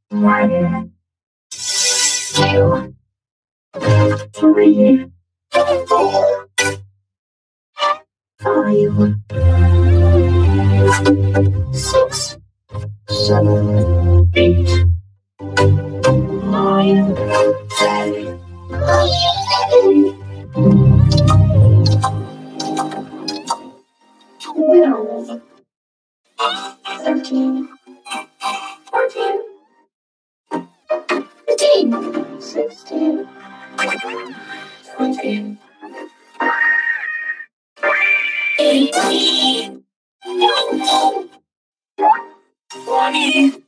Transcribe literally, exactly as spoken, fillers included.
One, two, three, four, five, six, seven, eight, nine, ten, twelve, thirteen, fourteen, fifteen, sixteen, seventeen, eighteen, nineteen, twenty,